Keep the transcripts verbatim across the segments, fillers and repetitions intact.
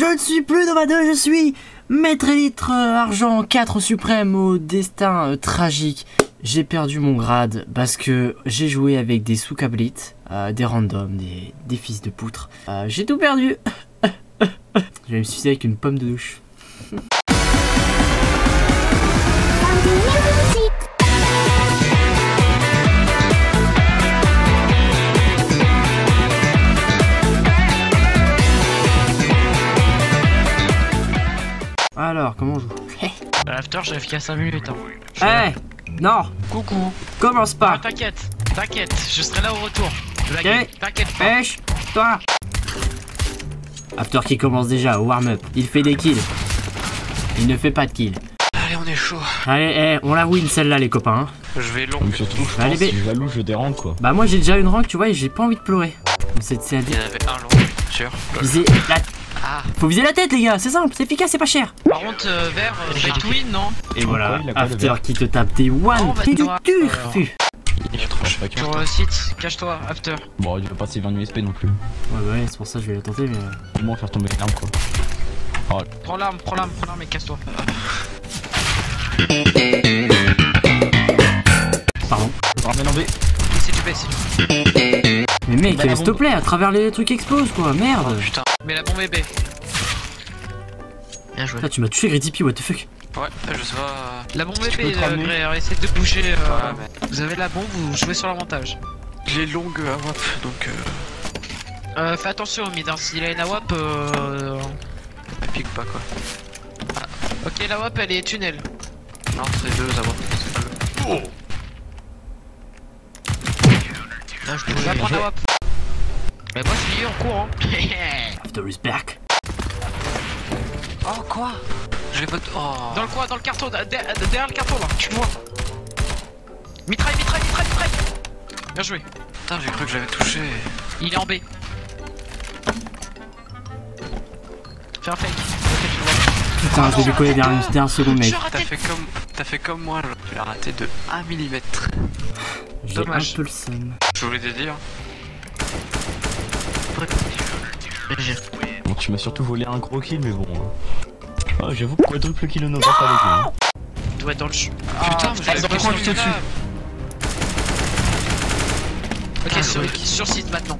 Je ne suis plus Nova deux, je suis Maître Élytre euh, Argent quatre suprême au destin euh, tragique. J'ai perdu mon grade parce que j'ai joué avec des sous-cablites, euh, des randoms, des, des fils de poutre. Euh, j'ai tout perdu. Je vais me suicider avec une pomme de douche. Alors, comment on joue? Bah, After, j'ai fait qu'à cinq minutes. Hein. Eh hey, non. Coucou. Commence pas. Ah, t'inquiète, t'inquiète, je serai là au retour. Okay. T'inquiète pas. Pêche, toi. After qui commence déjà au warm-up. Il fait des kills. Il ne fait pas de kills. Allez, on est chaud. Allez, eh, on la win celle-là, les copains. Hein. Je vais long. Donc surtout, je Allez, pense bé... si je la loue, je dérange quoi. Bah, moi j'ai déjà une rank, tu vois, et j'ai pas envie de pleurer. Donc, c'est C A D. Il y en avait un long, sûr. Viser la... Ah. Faut viser la tête, les gars, c'est simple, c'est efficace, c'est pas cher. Par contre, euh, vert, euh, j'ai twin, non? Et voilà, il a pas de After vert. qui te tape des one. Oh, Et du toi. turfu. Il est trop chaud. Sur le site, cache-toi, After. Bon, il va pas s'évanouir S P non plus. Ouais, bah ouais, c'est pour ça que je vais la tenter, mais. Au moins faire tomber l'arme quoi. Oh. Prends l'arme, prends l'arme, prends l'arme et casse-toi. Pardon. Je ramène en B. Si tu payes, si tu payes. Mais mec, Bah, la s'il te bombe. plaît, à travers les trucs explosent quoi, merde. Putain. Mais la bombe est B. Bien joué. Là, tu m'as touché, Gritty P, what the fuck. Ouais, je sais pas. La bombe Tu est peux B, te ramener. Gré, essayez de bouger. Euh, ouais, mais... Vous avez la bombe, vous jouez sur l'avantage. Il est longue à W A P, donc euh... Euh, fais attention au mid, hein. S'il a une A W A P, euh... elle pique pas quoi. Ah. Ok, la A W A P elle est tunnel. Non, c'est deux à W A P, c'est pas le... Oh. Ah, je vais prendre la A W A P. Mais moi je suis en cours, hein. After is back. Oh quoi? Je l'ai pas... Oh. Dans le coin, dans le carton, derrière, derrière le carton là, tu le vois. Mitraille, mitraille, mitraille, mitraille. Bien joué. Putain, j'ai cru que j'avais touché. Il est en B. Fais un fake. Ok, tu le vois. Putain, je vais décoller derrière une dernière seconde, mec. T'as fait comme... T'as fait comme moi, là. Tu l'as raté de un millimètre. J'ai un dommage. peu le seum. Je voulais te dire. Bon, tu m'as surtout volé un gros kill, mais bon. Oh, j'avoue, quadruple kill Nova avec lui. Hein. Il doit être dans le ch... Putain, mais j'avais dans pas le sur coin, le j'étais dessus. Ok, Ah, sur, ouais. sur site maintenant.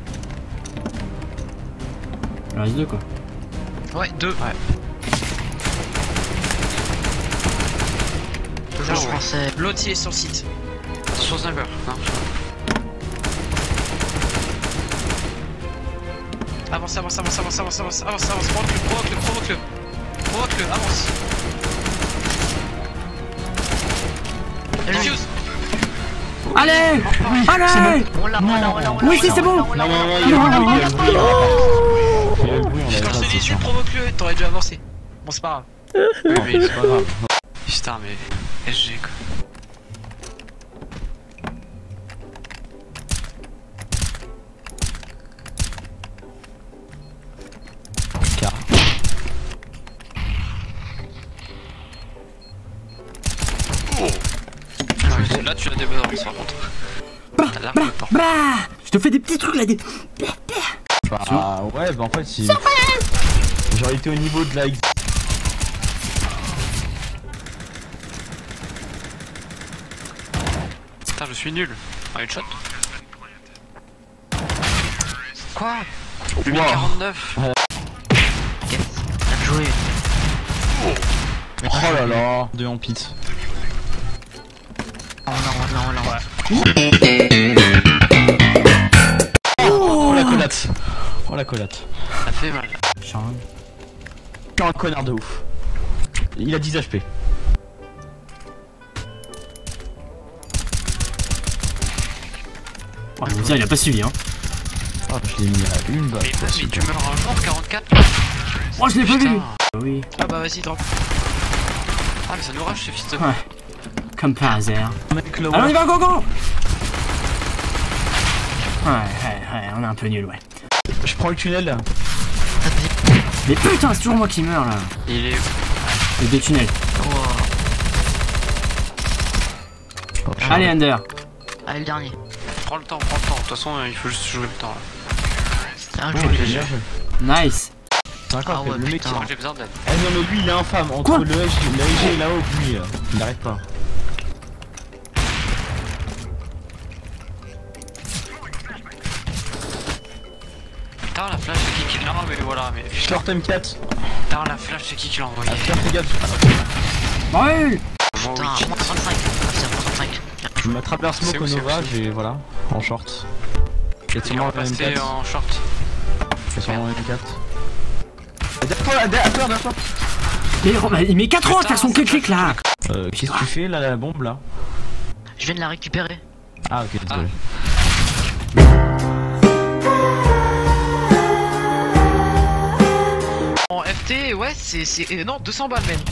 Il en reste deux quoi. Ouais, deux. Ouais. Toujours Ah ouais. français. L'autre il est sur site. Attention, sniper. Non, Avance, avance, avance, avance, avance, avance, avance, avance, provoque-le, provoque-le, provoque-le. Provoque-le, avance. Fuse. Allez. Allez. On l'a, on l'a, on l'a, on l'a. Oui, si, c'est bon. Non, non, non, il y a le bruit, il y a le bruit. Il y a le bruit, on Quand l'avait je pas, te dis, c'est tu sûr. provoque-le, t'aurais dû avancer. Bon, c'est pas grave. Non, mais c'est pas grave. putain, mais... S G quoi. Car. Ouais, là, tu as des bonnes avances par contre. T'as l'arme par Bah, je te fais des petits trucs là, des. Bah ouais, bah en fait si... J'aurais été au niveau de la... Putain, je suis nul. Un headshot. Quoi? huit mille quarante-neuf. Bien joué. Oh là là. Deux en pit. Oh non, oh non, oh non. Oh la collate. Oh la collate. Ça fait mal. Charles. T'es un connard de ouf. Il a dix H P. Oh, je vous dire, il a pas suivi, hein. Ah, je l'ai mis à une balle. Mais, mais tu meurs un jour, quarante-quatre. Oh, je l'ai pas vu. Putain. Oui, Ah bah vas-y, drop. Ah, mais ça nous rage ces fils de... ouais. Comme par hasard. Mec, là, Allez, on y va, go, go. Ouais, ouais, ouais, on est un peu nul, ouais. je prends le tunnel là. Mais putain, c'est toujours moi qui meurs là. Il est... Les deux tunnels. Allez, Under. Allez, le dernier. Prends le temps, prends le temps. De toute façon, il faut juste jouer le temps là. Un Oh, jeu. j'ai bien joué. Nice. c'est incroyable. Ah ouais, le mec, putain. il... Moi j'ai besoin d'aide. Eh non mais lui il est infâme, entre Quoi le L G, l'A G et là-haut, lui, euh, il n'arrête pas. Putain, la flash, c'est qui qui l'a envoyé? Mais voilà, mais. Short M quatre. Putain, la flash, c'est qui qui l'a envoyé? Ah, faire fais gaffe. Brûle. Putain, moins trente-cinq. Ah, c'est moins trente-cinq. Je m'attrape un smoke C'est au où, c'est Nova, où, c'est où j'ai voilà, en short. Il y a Il sûrement va un M passer quatre. en short. Il y a sûrement un M quatre. Derrière toi, derrière toi, derrière toi. Mais oh, bah, il met quatre ans à faire son clic-clic là. Euh, qu'est-ce que tu fais là, la bombe là? Je viens de la récupérer. Ah ok, désolé. En F T, ouais, c'est. c'est- euh, Non, deux cents balles même.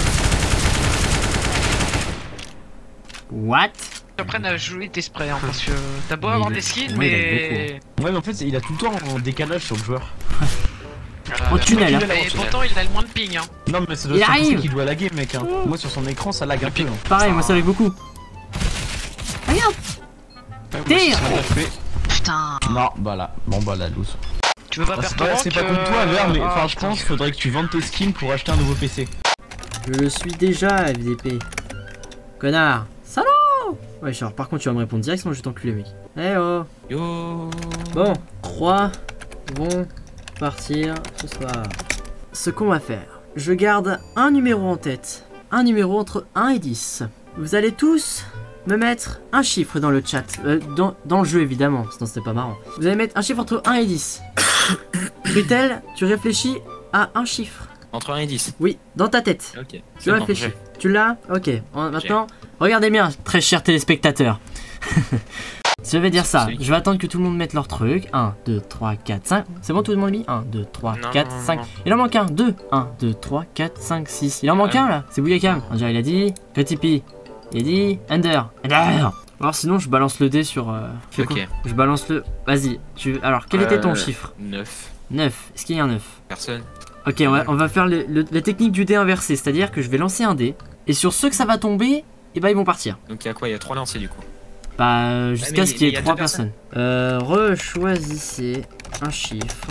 What? J'apprenne à jouer tes sprays, hein, parce que t'as beau Mais avoir il des est- skins, ouais, il a mais. Ouais mais en fait il a tout le temps en décalage sur le joueur. Au tunnel, hein. Mais pourtant, il a le moins de ping, hein. Non mais ça doit Il être arrive. pour ça qu'il doit laguer mec hein. Moi sur son écran ça lag un peu. Hein. Pareil, moi ça avec beaucoup. Regarde. Tire. Putain. Non bah là, bon bah la loose. Tu veux pas Ah, perdre c'est ton pas, rank, c'est pas comme toi Ver, mais euh, enfin ah, je putain. pense qu'il faudrait que tu vendes tes skins pour acheter un nouveau P C. Je le suis déjà, F D P. Connard. Salaud. Ouais, genre, par contre, tu vas me répondre direct, sinon je vais t'enculer, mec. Eh oh. Yo. Bon, trois vont partir ce soir. Ce qu'on va faire, je garde un numéro en tête. Un numéro entre un et dix. Vous allez tous me mettre un chiffre dans le chat. Euh, dans, dans le jeu, évidemment, sinon c'était pas marrant. Vous allez mettre un chiffre entre un et dix. Brutel, tu réfléchis à un chiffre. Entre un et dix. Oui, dans ta tête. Ok. Tu réfléchis. Tu l'as? Ok. En- Maintenant, regardez bien, très chers téléspectateurs. Je vais dire ça. Je vais attendre que tout le monde mette leur truc. un, deux, trois, quatre, cinq. C'est bon, tout le monde mis un, deux, trois, Non, quatre, non, cinq. non. Il en manque un. deux. un, deux, trois, quatre, cinq, six. Il en manque un là. C'est Bouyakam. On dirait il a dit. Retipi. Il a dit. Ender. Ender. Alors sinon, je balance le dé sur. Euh... fais quoi Ok. Je balance le. Vas-y. Tu... Alors, quel était ton Euh, chiffre? neuf. neuf. Est-ce qu'il y a un neuf? Personne. Ok, on va, on va faire le- le- la technique du dé inversé, c'est-à-dire que je vais lancer un dé, et sur ceux que ça va tomber, et bah ils vont partir. Donc il y a quoi? Il y a trois lancers du coup. Bah euh, jusqu'à mais ce qu'il y il y ait a trois deux personnes. Euh, rechoisissez un chiffre.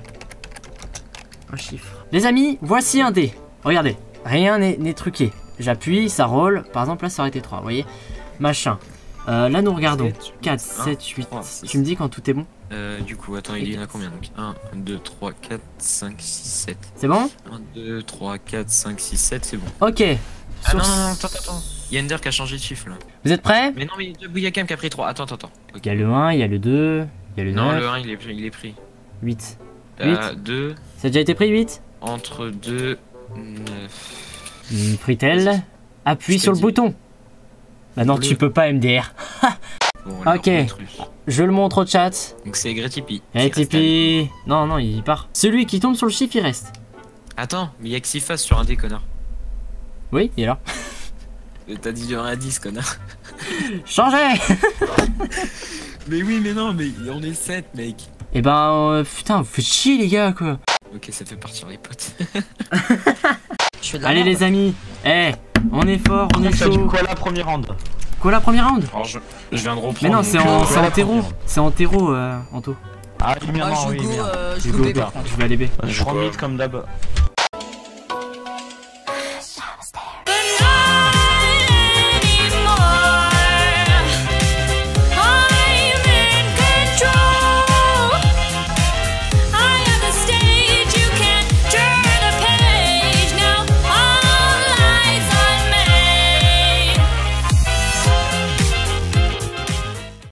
Un chiffre. Les amis, voici un dé. Regardez, rien n'est n'est truqué. J'appuie, ça roule. Par exemple là ça aurait été trois, vous voyez. Machin. Euh, là nous regardons. quatre, sept, huit. trois, six. Tu me dis quand tout est bon? Euh, du coup, attends, il y en a combien donc? un, deux, trois, quatre, cinq, six, sept. C'est bon? un, deux, trois, quatre, cinq, six, sept, c'est bon. Ok. Ah Sur- non, non, non, attends, attends. Il y a Ender qui a changé de chiffre là. Vous êtes prêts? Mais non, mais il y a Bouyakam qui a pris trois. Attends, attends, attends. Ok. Il y a le un, il y a le deux, il y a le Non, neuf, le un il est pris. Il est pris. huit. Euh, deux, Ça a déjà été pris, huit? entre deux, neuf. Hmm, Fritel, appuie Je sur t'ai le dit. bouton. Bah non, Le- tu peux pas M D R. Bon, allez, Ok. on retrouve le truc. Je le montre au chat. Donc c'est Gretipi. Eh Tipeee. Non, non, il part. Celui qui tombe sur le chiffre, il reste. Attends, mais il y a que six faces sur un dé, connard. Oui, et alors? Euh, T'as dit de un à dix, connard. Changez. Mais oui, mais non, mais on est sept, mec. Eh ben, euh, putain, vous faites chier les gars, quoi. Ok, ça fait partir les potes. Je fais de la Allez merde. les amis. Eh, on est fort, on est Ça du chaud. quoi la première round? Quoi la première round? Alors je, je viens de reprendre. Mais non, c'est mon en, cœur. c'est en terreau. C'est en terreau, euh, Anto. Ah lumière Ah, non je oui go, merde. euh, je Je go go, B par contre. je vais aller B. Je prends mid comme d'hab.